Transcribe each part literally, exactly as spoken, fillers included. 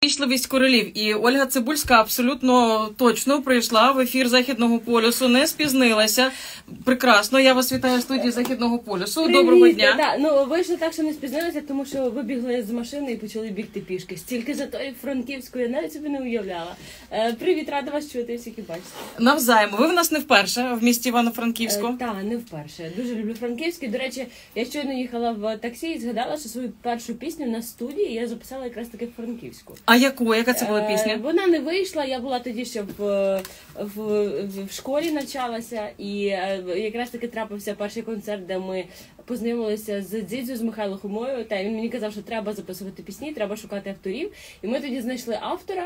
Вічливість королів. І Ольга Цибульська абсолютно точно прийшла в ефір Західного полюсу, не спізнилася. Прекрасно. Я вас вітаю в студії Західного полюсу. Привіт, Доброго дня. Да, ну, вийшло так, що не спізнилися, тому що вибігли з машини і почали бігти пішки. Стільки за тою Франківською, я навіть собі не уявляла. Е, привіт, рада вас чути, всіх і бачити. Навзаєм. Ви в нас не вперше в місті Івано-Франківську? Е, так, не вперше. Дуже люблю Франківський. До речі, я щойно їхала в таксі і згадала, що свою першу пісню на студії я записала якраз таки в Франківську. А яку? Яка це була пісня? Е, вона не вийшла, я була тоді ще в, в, в, в школі навчалася, і е, якраз таки трапився перший концерт, де ми познайомилися з Дзідзю, з Михайлом Хомою, та він мені казав, що треба записувати пісні, треба шукати авторів. І ми тоді знайшли автора,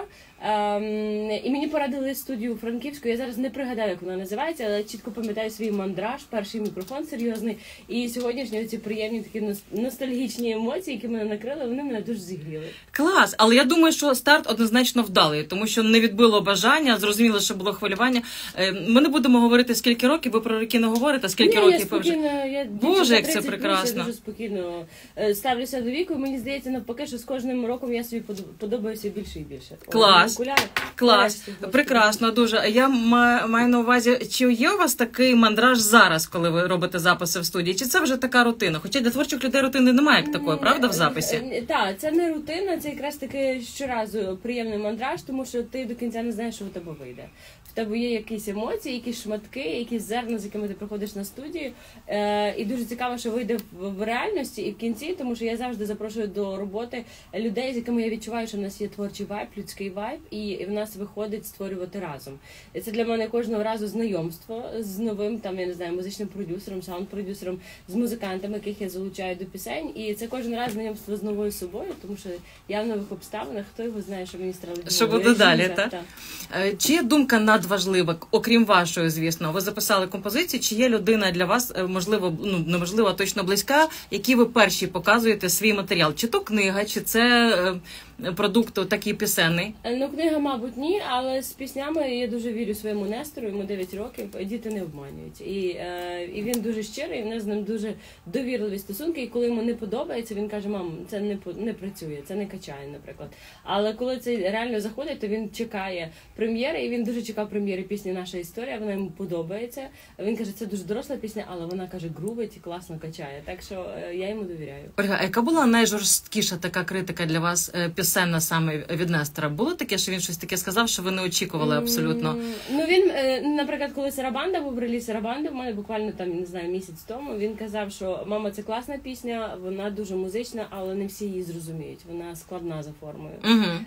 ем, і мені порадили студію Франківську. Я зараз не пригадаю, як вона називається, але чітко пам'ятаю свій мандраж, перший мікрофон серйозний. І сьогоднішні ці приємні такі ностальгічні емоції, які мене накрили, вони мене дуже зігріли. Клас! Але я думаю, що старт однозначно вдалий, тому що не відбило бажання, зрозуміло, що було хвилювання. Ми не будемо говорити, скільки років, ви про роки не говорите, скільки Ні, років я спокійно, вже... я Боже, як це плюс, прекрасно. я дуже спокійно ставлюся до віку, і мені здається, навпаки, що з кожним роком я собі подобаюся більше і більше. Клас, О, окуляри, клас, нарешті, прекрасно, дуже. Я маю на увазі, чи є у вас такий мандраж зараз, коли ви робите записи в студії, чи це вже така рутина? Хоча для творчих людей рутини немає як такої, правда, в записі? Так, це не рутина, це якраз таки щоразу приємний мандраж, тому що ти до кінця не знаєш, що в тебе вийде. В тебе є якісь емоції, якісь шматки, якісь зерна, з якими ти приходиш на студію. Е, і дуже цікаво, що вийде в, в реальності і в кінці, тому що я завжди запрошую до роботи людей, з якими я відчуваю, що в нас є творчий вайб, людський вайб, і, і в нас виходить створювати разом. І це для мене кожного разу знайомство з новим, там, я не знаю, музичним продюсером, саунд-продюсером, з музикантами, яких я залучаю до пісень. І це кожен раз знайомство з новою собою, тому що я в нових обставинах, хто його знає, що мені стало діло. Що буде далі, так? Та. Чи є думка надважлива, окрім вашої, звісно? Ви записали композицію, чи є людина для вас, можливо, ну, неможливо, а точно близька, які ви перші показуєте свій матеріал? Чи то книга, чи це продукт такий пісенний? Ну, книга, мабуть, ні, але з піснями я дуже вірю своєму Нестору, йому дев'ять років, діти не обманюють. І, е, і він дуже щирий, в нас з ним дуже довірливі стосунки, і коли йому не подобається, він каже: мам, це не, не працює, це не качає, наприклад. Але коли це реально заходить, то він чекає прем'єри, і він дуже чекав прем'єри пісні «Наша історія», вона йому подобається. Він каже, це дуже доросла пісня, але вона, каже, грубить і класно качає, так що е, я йому довіряю. Ольга, а яка була найжорсткіша така критика для вас, пісенна саме від Нестора? Було таке, що він щось таке сказав, що ви не очікували абсолютно? Mm, ну він, наприклад, коли Сарабанда був реліз Сарабанди, в мене буквально там, не знаю, місяць тому, він казав, що мама, це класна пісня, вона дуже музична, але не всі її зрозуміють, вона складна за формою. Uh-huh.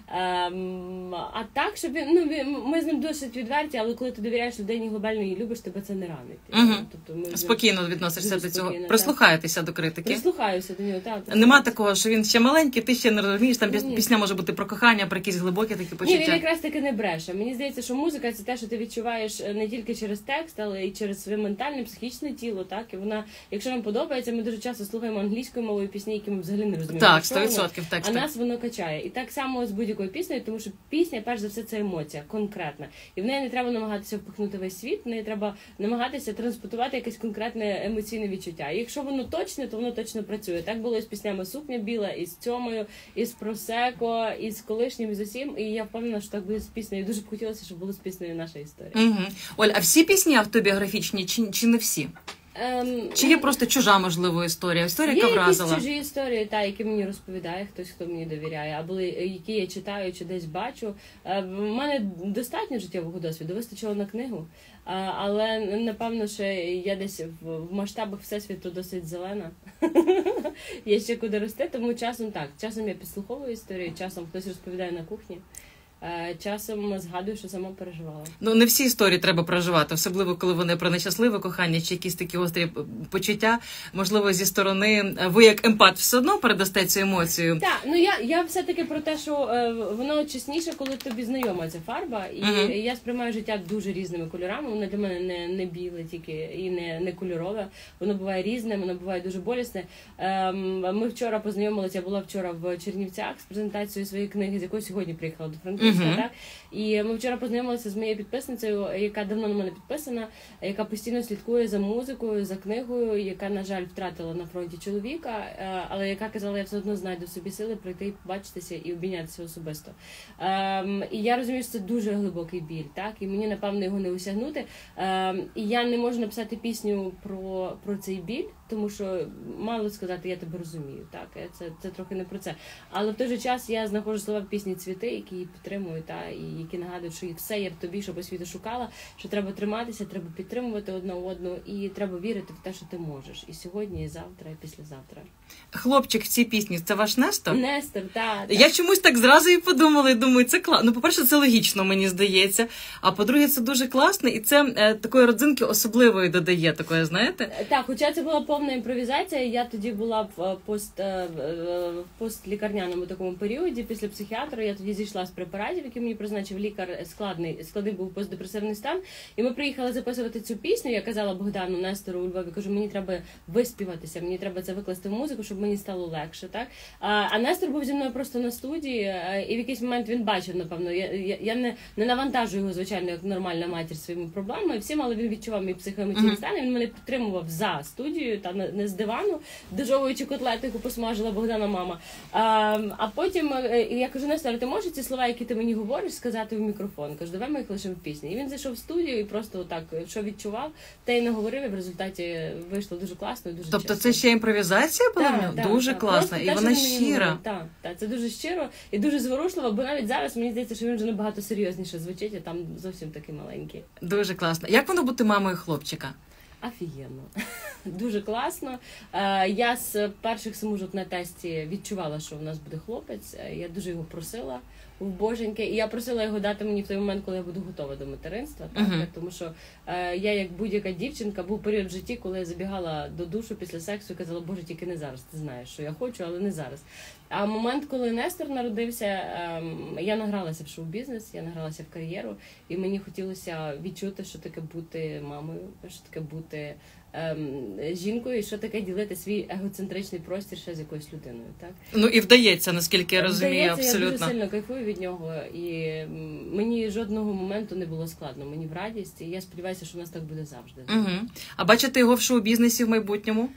Ем, а так, щоб він, ну, ми з ним досить відверті, але коли ти довіряєш людині глобально і любиш, тебе це не ранить. Uh-huh. Тобто ми спокійно відносишся до цього, спокійно, прислухаєтеся до критики? Прислухаюся до нього, так. Нема такого, що він ще маленький, ти ще не розумієш, там ні. Пісня може бути про кохання, про якісь глибокі такі почуття. Ні, він якраз таки не бреше. Мені здається, що музика – це те, що ти відчуваєш не тільки через текст, але й через своє ментальне, психічне тіло, так? І вона, якщо нам подобається, ми дуже часто слухаємо англійською мовою пісні, які ми взагалі не розуміємо. Так, сто відсотків тексту. А нас воно качає. І так само з будь-якою піснею, тому що пісня, перш за все, це емоція, конкретна. І в неї не треба намагатися впихнути весь світ, в неї треба намагатися транспортувати якесь конкретне емоційне відчуття. І якщо воно точне, то воно точно працює. Так було і з піснями «Сукня біла», і з «Цьомою», і з «Просеко», і з колишнім, і з усім. І я впевнена, що так буде з піснею. Дуже б хотілося, щоб було з піснею «Наша історія». Угу. Оль, а всі пісні автобіографічні чи, чи не всі? Ем, Чи є просто чужа, можливо, історія? Історія, яка вразила? Є якісь чужі історії, та, які мені розповідає хтось, хто мені довіряє, або які я читаю чи десь бачу. У мене достатньо життєвого досвіду, вистачило на книгу. Але, напевно, що я десь в масштабах Всесвіту досить зелена. Є ще куди рости, тому часом так. Часом я підслуховую історію, часом хтось розповідає на кухні. Часом згадую, що сама переживала. Ну, не всі історії треба проживати, особливо, коли вони про нещасливе кохання чи якісь такі гострі почуття. Можливо, зі сторони ви як емпат все одно передасте цю емоцію. Так, ну я, я все-таки про те, що е, воно чесніше, коли тобі знайома ця фарба. І uh-huh. я сприймаю життя дуже різними кольорами. Воно для мене не, не біле тільки і не, не кольорове. Воно буває різне, воно буває дуже болісне. Е, ми вчора познайомилися, я була вчора в Чернівцях з презентацією своєї книги, з якої сьогодні приїхала до Франківська. артистка, Мгм. так? І ми вчора познайомилися з моєю підписницею, яка давно на мене підписана, яка постійно слідкує за музикою, за книгою, яка, на жаль, втратила на фронті чоловіка, е, але яка казала, я все одно знайду в собі сили прийти, побачитися і обійнятися особисто. Ем, і я розумію, що це дуже глибокий біль, так? І мені, напевно, його не осягнути. Ем, і я не можу написати пісню про, про цей біль, тому що мало сказати, я тебе розумію, так? Це, це трохи не про це. Але в той же час я знаходжу слова в пісні «Цвіти», які її підтримують, та, і які нагадують, що все є в тобі, щоб освіту шукала, що треба триматися, треба підтримувати одна одну, і треба вірити в те, що ти можеш. І сьогодні, і завтра, і післязавтра. Хлопчик в цій пісні, це ваш Нестор? Нестор, так. Та. Я чомусь так зразу і подумала, і думаю, це класно. Ну, по-перше, це логічно, мені здається. А по-друге, це дуже класно, і це е, такої родзинки особливої додає, такої, знаєте? Так, хоча це була повна імпровізація, я тоді була в пост, в постлікарняному такому періоді, після психіатра, я тоді зійшла з препаратів, які мені призначив лікар, складний, складний був постдепресивний стан, і ми приїхали записувати цю пісню, я казала Богдану, Нестору у Львові, кажу, мені треба виспіватися, мені треба це викласти в музику, щоб мені стало легше, так? А, а Нестор був зі мною просто на студії, і в якийсь момент він бачив, напевно, я, я, я не, не навантажую його, звичайно, як нормальна матір своїми проблемами, всім, але він відчував мій психоемоційний стан, і він мене підтримував за студією, та не з дивану, дожовуючи котлету, яку посмажила Богдана мама. А, а потім я кажу, Нестор, ти можеш ці слова, які ти мені говориш, сказати в мікрофон? Кажу, давай ми їх лишимо в пісні. І він зайшов в студію і просто так, що відчував, те й наговорив, і в результаті вийшло дуже класно і дуже Тобто чесно. це ще імпровізація була? Так, в нього? так, Дуже так. класна. Просто І те, вона що він мені щира. говорив. Так, так, це дуже щиро і дуже зворушливо, бо навіть зараз мені здається, що він вже набагато серйозніше звучить, а там зовсім такий маленький. Дуже класно. Як воно бути мамою хлопчика? Офігенно. Дуже класно. Е, Я з перших смужок на тесті відчувала, що у нас буде хлопець. Е, Я дуже його просила в боженьки. І я просила його дати мені в той момент, коли я буду готова до материнства. Так? Мгм. Тому що е, я, як будь-яка дівчинка, був період в житті, коли я забігала до душу після сексу і казала, боже, тільки не зараз. Ти знаєш, що я хочу, але не зараз. А момент, коли Нестор народився, ем, я награлася в шоу-бізнес, я награлася в кар'єру, і мені хотілося відчути, що таке бути мамою, що таке бути ем, жінкою, і що таке ділити свій егоцентричний простір ще з якоюсь людиною. Так? Ну і вдається, наскільки я розумію, Здається, абсолютно. я дуже сильно кайфую від нього, і м, мені жодного моменту не було складно, мені в радість, і я сподіваюся, що у нас так буде завжди. Угу. А бачите його в шоу-бізнесі в майбутньому?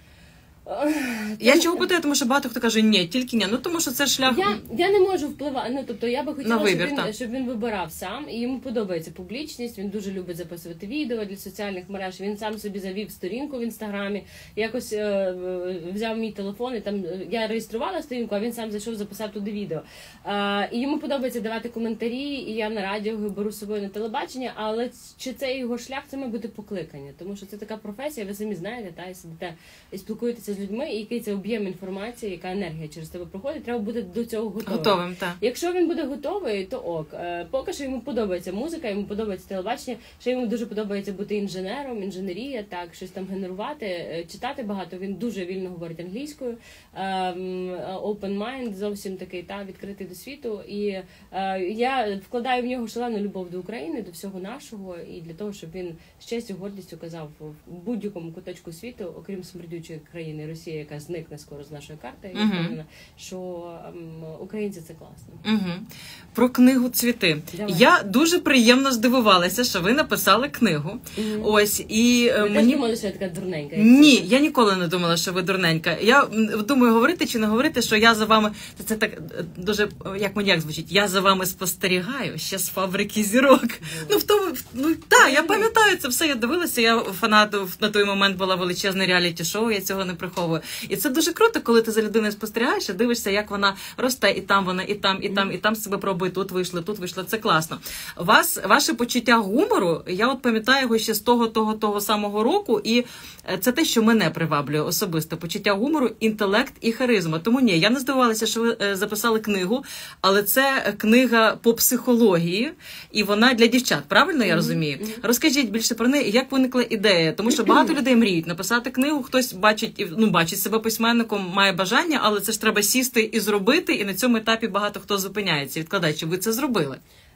Я чого питаю, тому що багато хто каже, ні, тільки ні. Ну тому що це шлях. Я, я не можу впливати. Ну тобто я би хотіла, На вибір, щоб він так. щоб він вибирав сам, і йому подобається публічність. Він дуже любить записувати відео для соціальних мереж. Він сам собі завів сторінку в інстаграмі. Якось е, взяв мій телефон і там я реєструвала сторінку, а він сам зайшов, записав туди відео. Е, і йому подобається давати коментарі. І я на радіо його беру з собою на телебачення. Але чи це його шлях, це має бути покликання, тому що це така професія. Ви самі знаєте, та і сидите і спілкуєтеся з людьми, і який це об'єм інформації, яка енергія через тебе проходить, треба бути до цього готовим. Готовим, так. Якщо він буде готовий, то ок. Е, Поки що йому подобається музика, йому подобається телебачення, ще йому дуже подобається бути інженером, інженерія, так, щось там генерувати, е, читати багато. Він дуже вільно говорить англійською. Ем, Open mind, зовсім такий, та, відкритий до світу. І е, я вкладаю в нього шалену любов до України, до всього нашого, і для того, щоб він з честю, гордістю казав в будь-якому куточку світу, окрім смердючої країни Росії, яка зникне скоро з нашої карти, я впевнена, що ем, українці це класно. Угу. Про книгу «Цвіти». Давай. Я дуже приємно здивувалася, що ви написали книгу. Мгм. Ось, і е, Ви теж мені... думали, що я така дурненька? як Ні, ти? я ніколи не думала, що ви дурненька. Я м, думаю, говорити чи не говорити, що я за вами... Це, це так е, дуже, е, як маньяк звучить. Я за вами спостерігаю ще з «Фабрики зірок». Ну, в тому, ну, так, я пам'ятаю це все, я дивилася, я фанатом на той момент була величезне реаліті-шоу, я цього не приховую. І це дуже круто, коли ти за людиною спостерігаєш і дивишся, як вона росте, і там вона, і там, і там, і там себе пробує, тут вийшло, тут вийшло, це класно. Вас, ваше почуття гумору, я от пам'ятаю його ще з того, того, того самого року, і це те, що мене приваблює особисто. Почуття гумору, інтелект і харизма. Тому ні, я не здивувалася, що ви записали книгу, але це книга по психології, і вона для дівчат, правильно я розумію? Розкажіть більше про неї, як виникла ідея, тому що багато людей мріють написати книгу, хтось бачить, ну, бачить себе письменником, має бажання, але це ж треба сісти і зробити, і на цьому етапі багато хто зупиняється і відкладає. Чи ви це зробили?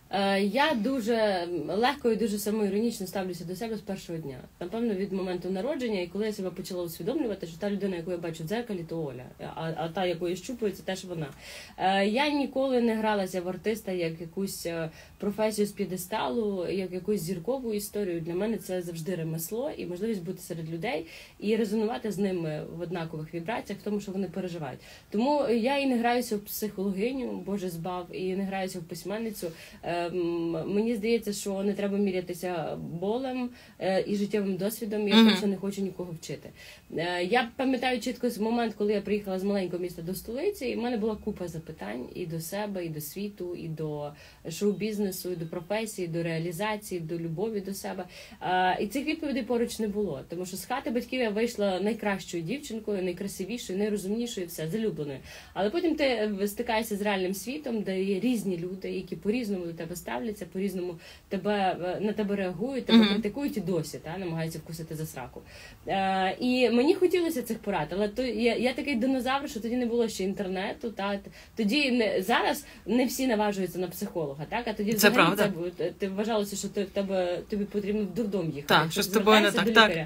Я дуже легко і дуже самоіронічно ставлюся до себе з першого дня. Напевно, від моменту народження, і коли я себе почала усвідомлювати, що та людина, яку я бачу в дзеркалі, то Оля, а, а та, яку я щупаю, це теж вона. Я ніколи не гралася в артиста як якусь професію з п'єдесталу, як якусь зіркову історію. Для мене це завжди ремесло і можливість бути серед людей і резонувати з ними в однакових вібраціях, в тому, що вони переживають. Тому я і не граюся в психологиню, Боже збав, і не граюся в письменницю. Мені здається, що не треба мірятися болем і життєвим досвідом, я просто не хочу нікого вчити. Я пам'ятаю чітко момент, коли я приїхала з маленького міста до столиці, і в мене була купа запитань і до себе, і до світу, і до шоу-бізнесу, і до професії, до реалізації, до любові до себе. І цих відповідей поруч не було, тому що з хати батьків я вийшла найкращою дівчинкою, найкрасивішою, найрозумнішою, все, залюбленою. Але потім ти стикаєшся з реальним світом, де є різні люди, які по-різному до тебе ставляться, по-різному тебе, на тебе реагують, тебе mm-hmm. критикують і досі, та, намагаються вкусити за сраку. Е, і мені хотілося цих порад, але то, я, я такий динозавр, що тоді не було ще інтернету, та, тоді не, зараз не всі наважуються на психолога, так, а тоді це правда. Це, ти вважалося, що ти, тебе, тобі потрібно в дурдом їхати. Так, що з тобою не так, так.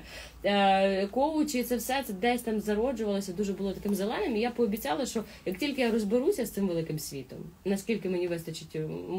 Е, коучі, це все, це десь там зароджувалося, дуже було таким зеленим, і я пообіцяла, що як тільки я розберуся з цим великим світом, наскільки мені вистачить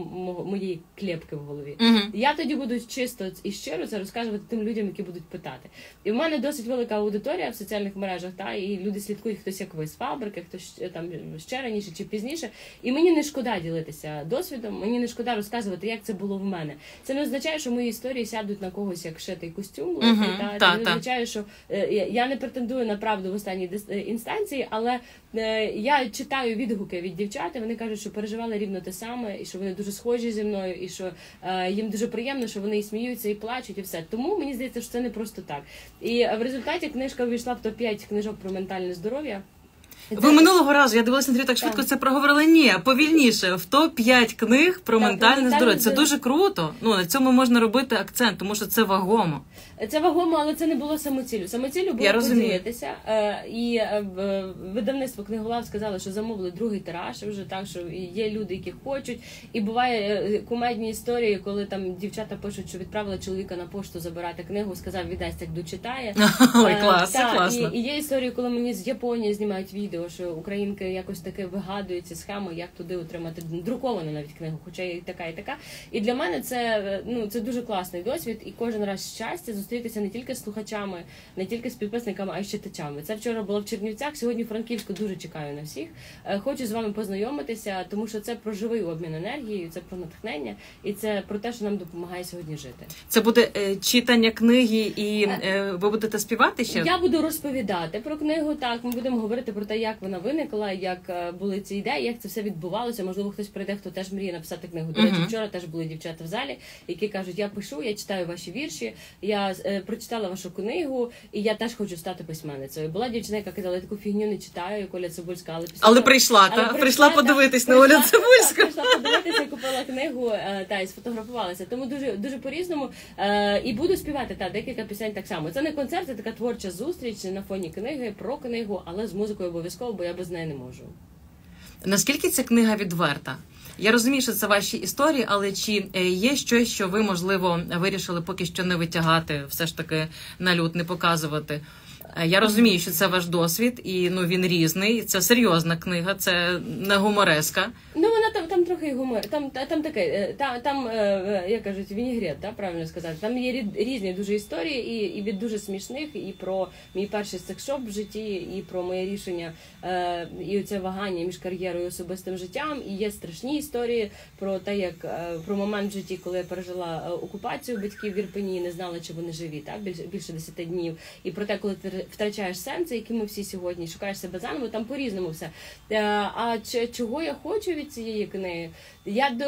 моєї клепки в голові, uh-huh. я тоді буду чисто і щиро це розказувати тим людям, які будуть питати. І в мене досить велика аудиторія в соціальних мережах, та, і люди слідкують, хтось як ви з фабрики, хтось там ще раніше чи пізніше, і мені не шкода ділитися досвідом, мені не шкода розказувати, як це було в мене. Це не означає, що мої історії сядуть на когось як шитий костюм, uh-huh. та, та, це не означає, що е, я не претендую на правду в останній інстанції, але е, я читаю відгуки від дівчат, і вони кажуть, що переживали рівно те саме, і що вони дуже схожі зі мною, і що е, їм дуже приємно, що вони і сміються, і плачуть, і все. Тому мені здається, що це не просто так. І в результаті книжка увійшла в топ п'ять книжок про ментальне здоров'я. Ви це... минулого разу, я дивилася на інтерв'ю, так швидко так. це проговорили. Ні, повільніше, в топ п'ять книг про так, ментальне здоров'я. Це дуже круто. Ну, на цьому можна робити акцент, тому що це вагомо. Це вагомо, але це не було самоціллю. Самоціллю було поділитися. Е, і е, видавництво «Книголав» сказали, що замовили другий тираж, вже так, що є люди, які хочуть. І буває кумедні історії, коли там дівчата пишуть, що відправили чоловіка на пошту забирати книгу, сказав, віддасть, як дочитає. Ой, клас, е, це класно. І, і є історії, коли мені з Японії знімають відео, що українки якось таке вигадують ці схеми, як туди отримати друковану навіть книгу, хоча і така, і така. І для мене це, ну, це дуже класний досвід, і кожен раз щастя зустрітися не тільки з слухачами, не тільки з підписниками, а й з читачами. Це вчора було в Чернівцях, сьогодні в Франківську, дуже чекаю на всіх. Хочу з вами познайомитися, тому що це про живий обмін енергією, це про натхнення, і це про те, що нам допомагає сьогодні жити. Це буде е, читання книги, і е, ви будете співати ще? Я буду розповідати про книгу, так, ми будемо говорити про те, як вона виникла, як були ці ідеї, як це все відбувалося. Можливо, хтось прийде, хто теж мріє написати книгу. До речі, uh-huh. вчора теж були дівчата в залі, які кажуть, я пишу, я читаю ваші вірші, я е, прочитала вашу книгу, і я теж хочу стати письменницею. Була дівчина, яка казала, я таку фігню не читаю, як Оля Цибульська, але після але того, прийшла, та? Прийшла, прийшла подивитись на Олю Цибульську. Прийшла подивитися, купила книгу, е, та, і сфотографувалася. Тому дуже, дуже по-різному. Е, і буду співати, та, декілька пісень так само. Це не концерт, це така творча зустріч на фоні книги, про книгу, але з музикою обов'язково, бо я без неї не можу. Наскільки ця книга відверта? Я розумію, що це ваші історії, але чи є щось, що ви, можливо, вирішили поки що не витягати, все ж таки на люд, не показувати? Я розумію, що це ваш досвід, і ну він різний. Це серйозна книга, це не гумореска. Ну вона там там трохи гумор. Там там таке, там там як кажуть, вінігрет, да, правильно сказати. Там є різні дуже історії, і і від дуже смішних, і про мій перший секс-шоп в житті, і про моє рішення, і оце вагання між кар'єрою і особистим життям. І є страшні історії про те, як про момент в житті, коли я пережила окупацію батьків в Ірпені, і не знала, чи вони живі, так більше більше десяти днів. І про те, коли ти втрачаєш сенси, які ми всі сьогодні, шукаєш себе заново, там по-різному все. А чого я хочу від цієї книги? Я, до,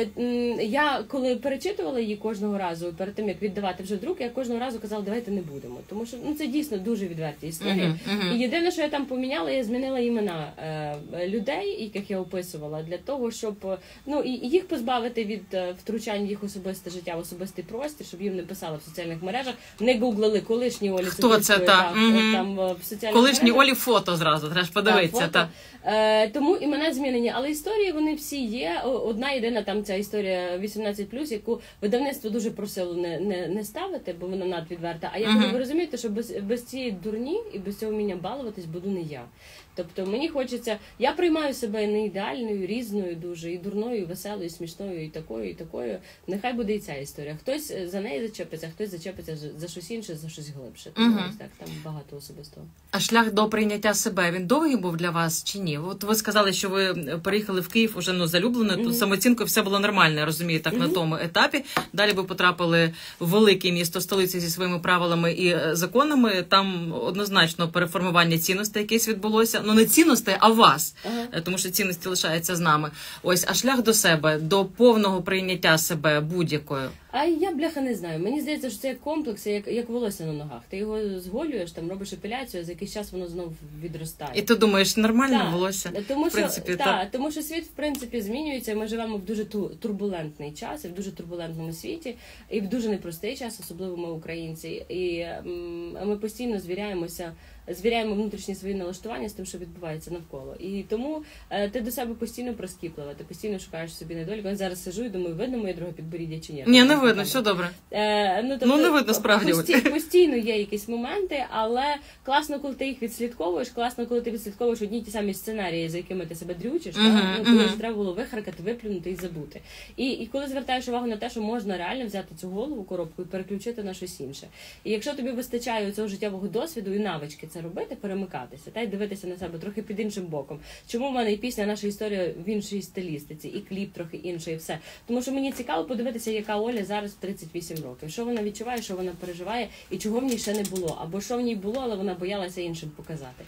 я коли перечитувала її кожного разу, перед тим, як віддавати вже в друк, я кожного разу казала, давайте не будемо. Тому що ну, це дійсно дуже відверті історії. Uh-huh, uh-huh. І єдине, що я там поміняла, я змінила імена е, людей, яких я описувала, для того, щоб ну, і, їх позбавити від е, втручань в їх особисте життя, в особистий простір, щоб їм не писали в соціальних мережах, не гуглили колишні Олі Хто це, та? Mm-hmm. Там, в соціальних колишні мережах. Олі фото зразу, треба ж подивитися. Так, фото. Та. Е, тому імена змінені, але історії вони всі є. одна єдина там ця історія вісімнадцять плюс, яку видавництво дуже просило не, не, не ставити, бо вона надвідверта. А я uh-huh. ви розумієте, що без, без цієї дурні і без цього вміння балуватись буду не я. Тобто мені хочеться, я приймаю себе не ідеальною, різною дуже, і дурною, і веселою, і смішною, і такою, і такою. Нехай буде і ця історія. Хтось за неї зачепиться, хтось зачепиться за щось інше, за щось глибше. Тому uh-huh. ось так, там багато особистого. А шлях до прийняття себе, він довгий був для вас чи ні? От ви сказали, що ви переїхали в Київ уже ну, залюблено, uh-huh. тут самооцінкою все було нормально, я розумію, так, uh-huh. на тому етапі. Далі ви потрапили в велике місто, столицю зі своїми правилами і законами. Там однозначно переформування цінностей якесь відбулося. Ну, не цінностей, а вас. Ага. Тому що цінності лишаються з нами. Ось, а шлях до себе, до повного прийняття себе будь-якою. А я, бляха, не знаю. Мені здається, що це як комплекс, як, як волосся на ногах. Ти його зголюєш, там робиш епіляцію, за якийсь час воно знову відростає. І ти думаєш, нормально так. волосся? Тому в принципі, що, так. Так, тому що світ, в принципі, змінюється. Ми живемо в дуже турбулентний час, і в дуже турбулентному світі, і в дуже непростий час, особливо ми українці. І м, ми постійно звіряємося, звіряємо внутрішні свої налаштування з тим, що відбувається навколо. І тому е, ти до себе постійно проскіплива, ти постійно шукаєш собі недоліку. Я зараз сижу і думаю, видно моє друге підборіддя чи ні? Ні, не видно, все добре. Е, ну, тобто, ну, не видно справді. Пості, постійно є якісь моменти, але класно, коли ти їх відслідковуєш, класно, коли ти відслідковуєш одні й ті самі сценарії, за якими ти себе дрючиш, uh-huh, так? Ну, коли uh-huh. треба було вихаркати, виплюнути і забути. І, і коли звертаєш увагу на те, що можна реально взяти цю голову, коробку і переключити на щось інше. І якщо тобі вистачає цього життєвого досвіду і навички це робити, перемикатися, та й дивитися на себе трохи під іншим боком. Чому в мене і пісня, наша історія в іншій стилістиці, і кліп трохи інший, і все. Тому що мені цікаво подивитися, яка Оля зараз в тридцять вісім років. Що вона відчуває, що вона переживає, і чого в ній ще не було. Або що в ній було, але вона боялася іншим показати.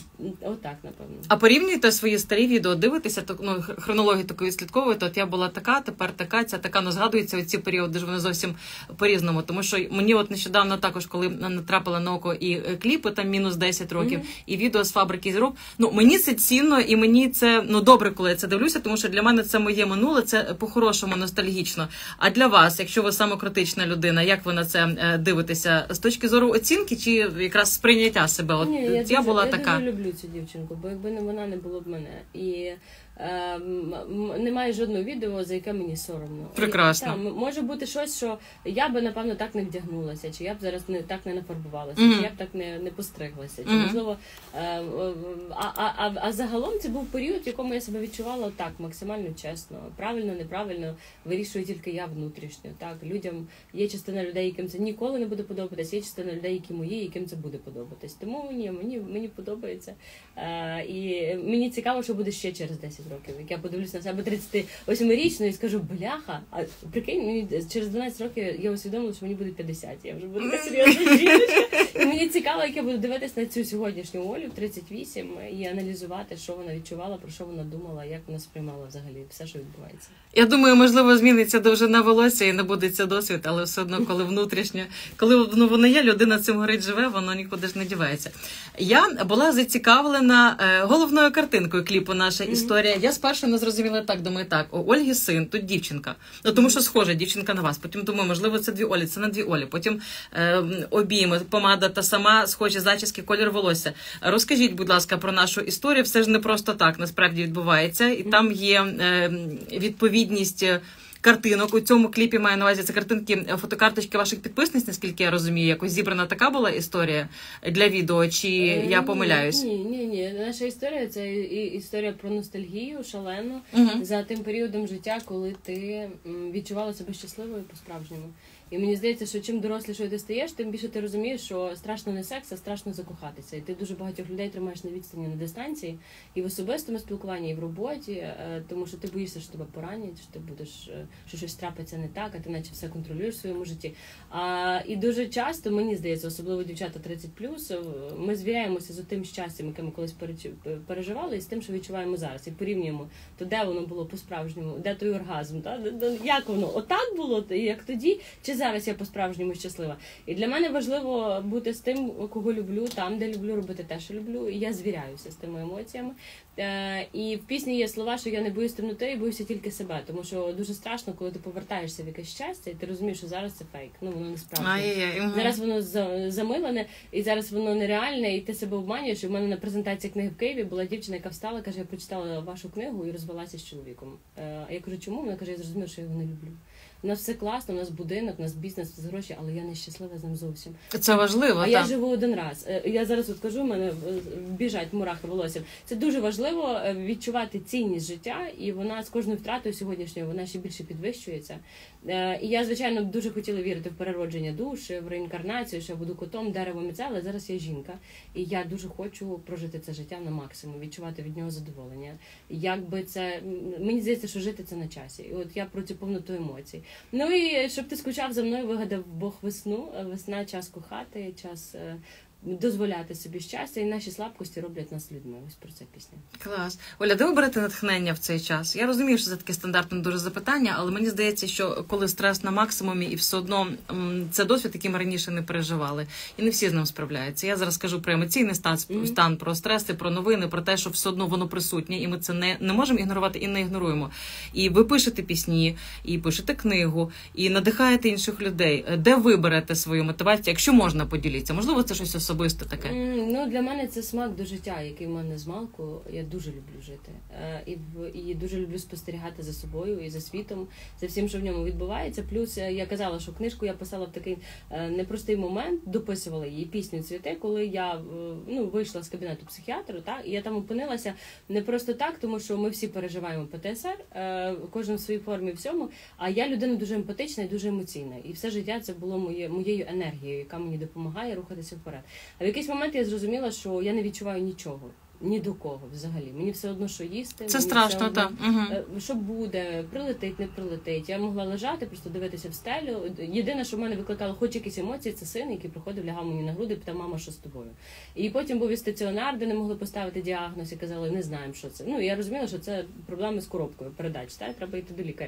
Отак, напевно. А порівнюєте свої старі відео, дивитеся, ну, хронологію таку відслідковуєте, от я була така, тепер така, ця така, ну, згадується оці періоди, ж вони зовсім по-різному. Тому що мені от нещодавно також, коли натрапила на око і кліпи, там мінус десять років, mm-hmm. і відео з фабрики зірок, ну, мені це цінно, і мені це, ну, добре, коли я це дивлюся, тому що для мене це моє минуле, це по-хорошому ностальгічно. А для вас, якщо ви самокритична людина, як ви на це дивитеся? З точки зору оцінки чи якраз сприйняття себе? От, Ні, я, я дуже, була я така. дуже люблю цю дівчинку, бо якби не вона, не було б мене. І е, немає жодного відео, за яке мені соромно. Прекрасно. І, та, може бути щось, що я би, напевно, так не вдягнулася, чи я б зараз не, так не нафарбувалася, mm-hmm. чи я б так не, не постриглася. Чи, mm-hmm. можливо, е, а, а, а, а загалом це був період, в якому я себе відчувала так, максимально чесно. Правильно, неправильно, вирішую тільки я внутрішньо. Так, людям є частина людей, яким це ніколи не буде подобатись, є частина людей, які мої, яким це буде подобатись. Тому ні, мені, мені подобається. Е, і мені цікаво, що буде ще через десять років. Як я подивлюсь на себе тридцятивосьмирічну і скажу, бляха, а прикинь, мені через дванадцять років я усвідомила, що мені буде п'ятдесят. Я вже буду така серйозна жіночка. І мені цікаво, як я буду дивитись на цю сьогоднішню Олю в тридцять вісім і аналізувати, що вона відчувала, про що вона думала, як вона сприймала взагалі все, що відбувається. Я думаю, можливо, зміниться довжина волосся і набудеться досвід, але все одно, коли внутрішньо, коли ну, воно є, людина цим горить живе, воно нікуди ж не дівається. Я була зацікавлена е, головною картинкою кліпу «Наша mm-hmm. історія». Я спершу не зрозуміла так, думаю, так, у Ольги син, тут дівчинка. Ну, тому що схожа дівчинка на вас. Потім думаю, можливо, це дві Олі, це на дві Олі. Потім е, обійми, помада та сама, схожі зачіски, колір волосся. Розкажіть, будь ласка, про нашу історію. Все ж не просто так, насправді, відбувається. І там є е, відповідність картинок. У цьому кліпі маю на увазі, це картинки, фотокарточки ваших підписниць, наскільки я розумію. Якось зібрана така була історія для відео, чи е, я помиляюсь? Ні, ні, ні. Наша історія – це історія про ностальгію шалену угу. за тим періодом життя, коли ти відчувала себе щасливою по-справжньому. І мені здається, що чим дорослішою ти стаєш, тим більше ти розумієш, що страшно не секс, а страшно закохатися. І ти дуже багатьох людей тримаєш на відстані, на дистанції, і в особистому спілкуванні, і в роботі, тому що ти боїшся, що тебе поранять, що ти будеш, що щось трапиться не так, а ти наче все контролюєш в своєму житті. А, і дуже часто, мені здається, особливо дівчата тридцять плюс, ми звіряємося з тим щастям, яке ми колись переживали, і з тим, що відчуваємо зараз. І порівнюємо, то де воно було по-справжньому, де той оргазм, та? Як воно, отак було, як тоді, чи зараз я по-справжньому щаслива. І для мене важливо бути з тим, кого люблю, там, де люблю, робити те, що люблю. І я звіряюся з тими емоціями. Е, і в пісні є слова, що я не боюсь темноти і боюся тільки себе, тому що дуже страшно, коли ти повертаєшся в якесь щастя, і ти розумієш, що зараз це фейк, ну воно не справді. Зараз воно замилене, і зараз воно нереальне, і ти себе обманюєш. І в мене на презентації книги в Києві була дівчина, яка встала, каже, я прочитала вашу книгу і розвелася з чоловіком. Е, я кажу, чому? Вона каже, я зрозуміла, що я його не люблю. У нас все класно, у нас будинок, у нас бізнес, у нас гроші, але я не щаслива з ним зовсім. Це важливо, А так. я живу один раз. Я зараз от кажу, в мене біжать мурахи волоссям. Це дуже важливо відчувати цінність життя, і вона з кожною втратою сьогоднішньою, вона ще більше підвищується. І я, звичайно, дуже хотіла вірити в переродження душ, в реінкарнацію, що я буду котом, деревом і це, але зараз я жінка. І я дуже хочу прожити це життя на максимум, відчувати від нього задоволення. Якби це, мені здається, що жити це на часі. І от я про цю повноту емоцій. Ну і щоб ти скучав за мною, вигадав Бог весну. Весна – час кохати, час дозволяти собі щастя, і наші слабкості роблять нас людьми. Ось про це пісня. Клас. Оля, де ви берете натхнення в цей час? Я розумію, що це таке стандартне дуже запитання, але мені здається, що коли стрес на максимумі і все одно це досвід, який ми раніше не переживали. І не всі з ним справляються. Я зараз кажу про емоційний стан, mm-hmm. стан, про стреси, про новини, про те, що все одно воно присутнє, і ми це не, не можемо ігнорувати і не ігноруємо. І ви пишете пісні, і пишете книгу, і надихаєте інших людей. Де ви берете свою мотивацію? Якщо можна, поділіться. Можливо, це щось особливе. Таке? Mm, ну, для мене це смак до життя, який в мене з малку. Я дуже люблю жити. Е, і, і дуже люблю спостерігати за собою і за світом, за всім, що в ньому відбувається. Плюс я казала, що книжку я писала в такий е, непростий момент, дописувала її пісню «Цвіти», коли я е, ну, вийшла з кабінету психіатру, так, і я там опинилася не просто так, тому що ми всі переживаємо Пе Те Ес Ер, е, кожен в своїй формі всьому, а я людина дуже емпатична і дуже емоційна. І все життя це було моє, моєю енергією, яка мені допомагає рухатися вперед. А в якийсь момент я зрозуміла, що я не відчуваю нічого. Ні до кого взагалі. Мені все одно, що їсти. Це страшно, так. Угу. Що буде, прилетить, не прилетить. Я могла лежати, просто дивитися в стелю. Єдине, що в мене викликало хоч якісь емоції, це син, який приходив, лягав мені на груди, питав, мама, що з тобою? І потім був і стаціонар, де не могли поставити діагноз, і казали, не знаємо, що це. Ну, я розуміла, що це проблеми з коробкою передач, так? Треба йти до лікаря.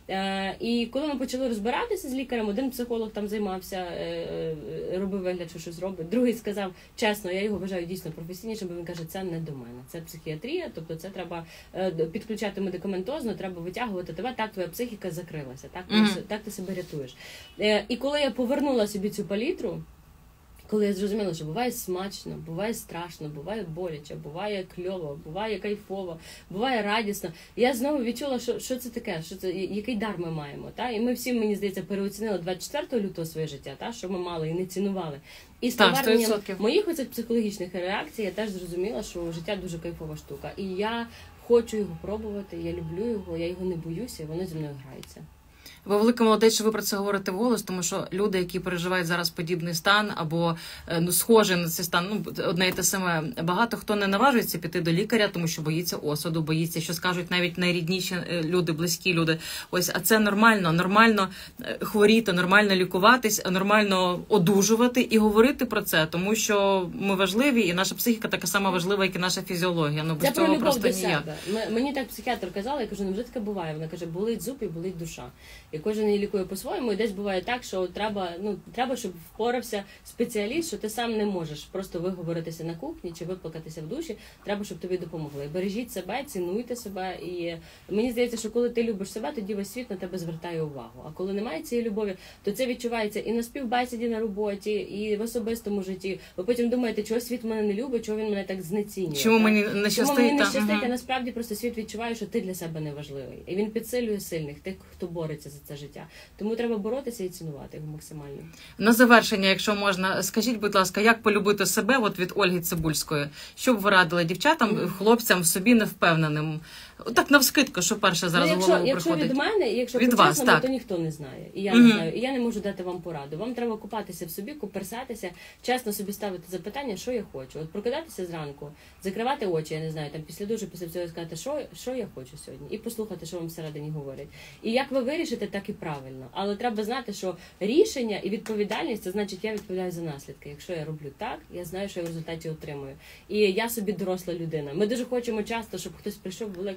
Е, і коли ми почали розбиратися з лікарем, один психолог там займався, е, робив вигляд, що щось робить. Другий сказав, чесно, я його вважаю дійсно професійнішим, бо він каже, це не до мене. Це психіатрія, тобто це треба е, підключати медикаментозно, треба витягувати тебе, так твоя психіка закрилася, так, mm-hmm. так ти себе рятуєш. Е, і коли я повернула собі цю палітру, коли я зрозуміла, що буває смачно, буває страшно, буває боляче, буває кльово, буває кайфово, буває радісно. Я знову відчула, що, що це таке, що це, який дар ми маємо. Та? І ми всі, мені здається, переоцінили двадцять четвертого лютого своє життя, та? Що ми мали і не цінували. І з поверненням моїх оцих психологічних реакцій я теж зрозуміла, що життя дуже кайфова штука. І я хочу його пробувати, я люблю його, я його не боюся, і воно зі мною грається. Ви велика молодець, що ви про це говорите вголос, тому що люди, які переживають зараз подібний стан або ну схожий на цей стан, ну одне і те саме, багато хто не наважується піти до лікаря, тому що боїться осуду, боїться, що скажуть навіть найрідніші люди, близькі люди. Ось, а це нормально, нормально хворіти, нормально лікуватись, нормально одужувати і говорити про це, тому що ми важливі, і наша психіка така сама важлива, як і наша фізіологія. Ну без це цього просто ніяк. Мені так психіатр казала, я кажу, ну вже таке буває. Вона каже, болить зуб і болить душа. І кожен її лікує по-своєму, і десь буває так, що треба, ну, треба, щоб впорався спеціаліст, що ти сам не можеш просто виговоритися на кухні чи виплакатися в душі, треба, щоб тобі допомогли. Бережіть себе, цінуйте себе, і мені здається, що коли ти любиш себе, тоді весь світ на тебе звертає увагу. А коли немає цієї любові, то це відчувається і на співбесіді на роботі, і в особистому житті. Ви потім думаєте, чого світ мене не любить, чого він мене так знецінює. Чому мені не щастить? Чому мені не щастить, а насправді просто світ відчуває, що ти для себе не важливий. І він підсилює сильних, тих, хто бореться за це життя. Тому треба боротися і цінувати його максимально. На завершення, якщо можна, скажіть, будь ласка, як полюбити себе, от від Ольги Цибульської? Що б ви радили дівчатам, mm. хлопцям, в собі невпевненим? Так навскидку, що перше зараз ну, якщо, в голову якщо приходить. Якщо від мене, якщо від по-чесному, вас, так. то ніхто не знає. І я mm-hmm. не знаю. І я не можу дати вам пораду. Вам треба купатися в собі, куперсатися, чесно собі ставити запитання, що я хочу. От прокидатися зранку, закривати очі, я не знаю, там після дуже, після цього сказати, що, що я хочу сьогодні. І послухати, що вам всередині говорять. І як ви вирішите, так і правильно. Але треба знати, що рішення і відповідальність, це значить, я відповідаю за наслідки. Якщо я роблю так, я знаю, що я в результаті отримую. І я собі доросла людина. Ми дуже хочемо часто, щоб хтось прийшов великий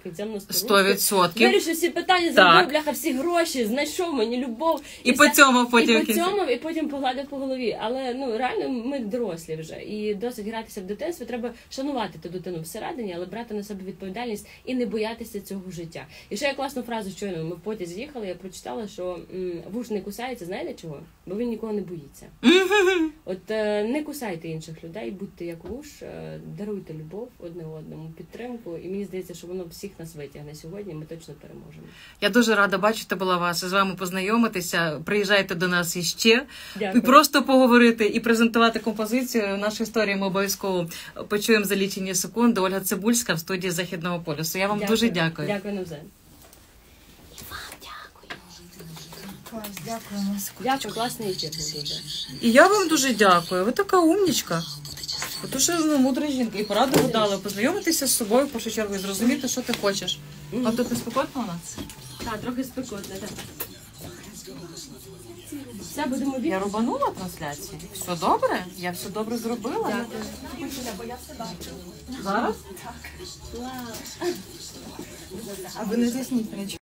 взяв на Сто відсотків. Вирішив всі питання, Так. забив, бляха, всі гроші, знайшов мені любов. І по все. цьому потім І в по кінці. цьому, і потім погладив по голові. Але, ну, реально, ми дорослі вже. І досить гратися в дитинстві. Треба шанувати ту дитину всередині, але брати на себе відповідальність і не боятися цього життя. І ще я класну фразу щойно, ми в потязі їхали, я прочитала, що м, вуж не кусається, знаєте чого? Бо він нікого не боїться. От е, не кусайте інших людей, будьте як вуж, е, даруйте любов одне одному, підтримку. І мені здається, що воно всіх нас витягне сьогодні, ми точно переможемо. Я дуже рада бачити була вас, з вами познайомитися. Приїжджайте до нас іще. Дякую. І просто поговорити і презентувати композицію. Нашу історію ми обов'язково почуємо за лічені секунди. Ольга Цибульська в студії Західного полюсу. Я вам Дякую. дуже дякую. Дякую навзаєм. Клас, дякуємо. Дякую, класний ефір був дуже. І я вам дуже дякую. Ви така умнічка. Ви дуже ну, мудра жінка. І пораду ви дали познайомитися з собою, в першу чергу, і зрозуміти, що ти хочеш. А тут не спекотно у нас? Так, трохи спекотно, так. Все, будемо Я бігти. рубанула трансляцію. Все добре? Я все добре зробила. Дякую. Зараз? А ви не з'ясніть нічого.